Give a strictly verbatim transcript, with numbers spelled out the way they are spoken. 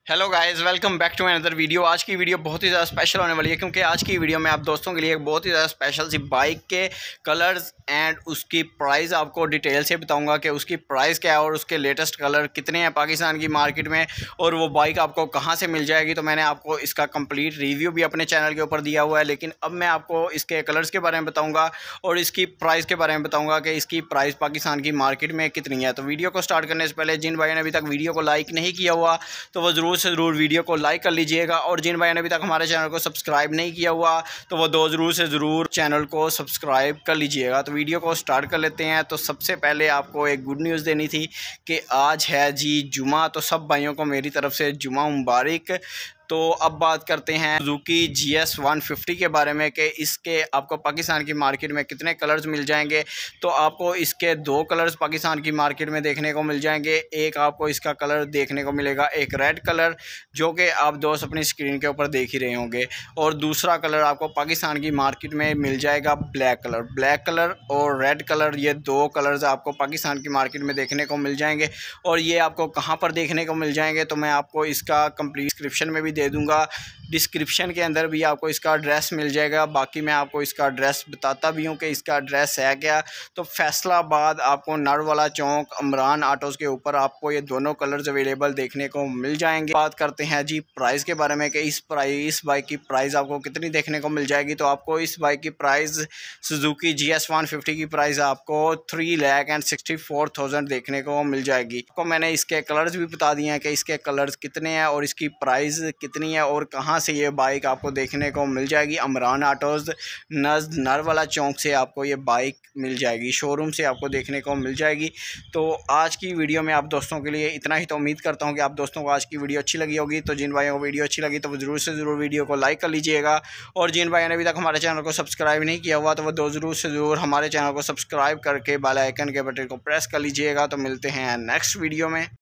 Hello guys, welcome back to another video. आज की video बहुत ही ज़्यादा स्पेशल होने वाली है क्योंकि आज की वीडियो में आप दोस्तों के लिए एक बहुत ही ज़्यादा स्पेशल सी बाइक के कलर्स एंड उसकी प्राइस आपको डिटेल से बताऊंगा कि उसकी प्राइस क्या है और उसके लेटेस्ट कलर कितने हैं पाकिस्तान की मार्केट में और वो बाइक आपको कहां से मिल जाएगी। तो मैंने आपको इसका कंप्लीट रिव्यू भी अपने चैनल के ऊपर दिया हुआ है, लेकिन अब मैं आपको इसके कलर्स के बारे में बताऊँगा और इसकी प्राइस के बारे में बताऊँगा कि इसकी प्राइस पाकिस्तान की मार्केट में कितनी है। तो वीडियो को स्टार्ट करने से पहले जिन भाइयों ने अभी तक वीडियो को लाइक नहीं किया हुआ तो वो ज़रूर से ज़रूर वीडियो को लाइक कर लीजिएगा, और जिन भाइयों ने अभी तक हमारे चैनल को सब्सक्राइब नहीं किया हुआ तो वो दो ज़रूर से ज़रूर चैनल को सब्सक्राइब कर लीजिएगा। तो वीडियो को स्टार्ट कर लेते हैं। तो सबसे पहले आपको एक गुड न्यूज़ देनी थी कि आज है जी जुमा, तो सब भाइयों को मेरी तरफ से जुमा मुबारक। तो अब बात करते हैं Suzuki G S one fifty के बारे में कि इसके आपको पाकिस्तान की मार्केट में कितने कलर्स मिल जाएंगे। तो आपको इसके दो कलर्स पाकिस्तान की मार्केट में देखने को मिल जाएंगे। एक आपको इसका कलर देखने को मिलेगा, एक रेड कलर जो कि आप दोस्त अपनी स्क्रीन के ऊपर देख ही रहे होंगे, और दूसरा कलर आपको पाकिस्तान की मार्केट में मिल जाएगा ब्लैक कलर। ब्लैक कलर और रेड कलर, ये दो कलर्स आपको पाकिस्तान की मार्केट में देखने को मिल जाएंगे। और ये आपको कहाँ पर देखने को मिल जाएंगे तो मैं आपको इसका कंप्लीट डिस्क्रिप्शन में भी दे दूंगा। डिस्क्रिप्शन के अंदर भी आपको इसका एड्रेस मिल जाएगा। बाकी मैं आपको इसका एड्रेस बताता भी हूँ कि इसका एड्रेस है क्या। तो फैसलाबाद आपको नरवाला चौक अमरान ऑटोज़ के ऊपर आपको ये दोनों कलर्स अवेलेबल देखने को मिल जाएंगे। बात करते हैं जी प्राइस के बारे में कि इस प्राइस इस बाइक की प्राइस आपको कितनी देखने को मिल जाएगी। तो आपको इस बाइक की price Suzuki G S one fifty की प्राइस आपको three lakh and sixty four thousand देखने को मिल जाएगी। आपको मैंने इसके कलर्स भी बता दिए हैं कि इसके कलर्स कितने हैं और इसकी प्राइस कितनी है और कहाँ से ये बाइक आपको देखने को मिल जाएगी। अमरान ऑटोज़ नज़ नरवाला चौक से आपको ये बाइक मिल जाएगी, शोरूम से आपको देखने को मिल जाएगी। तो आज की वीडियो में आप दोस्तों के लिए इतना ही। तो उम्मीद करता हूँ कि आप दोस्तों को आज की वीडियो अच्छी लगी होगी। तो जिन भाइयों को वीडियो अच्छी लगी तो वो ज़रूर से ज़रूर वीडियो को लाइक कर लीजिएगा, और जिन भाइयों ने अभी तक हमारे चैनल को सब्सक्राइब नहीं किया हुआ तो वो दो ज़रूर से ज़रूर हमारे चैनल को सब्सक्राइब करके बेल आइकन के बटन को प्रेस कर लीजिएगा। तो मिलते हैं नेक्स्ट वीडियो में।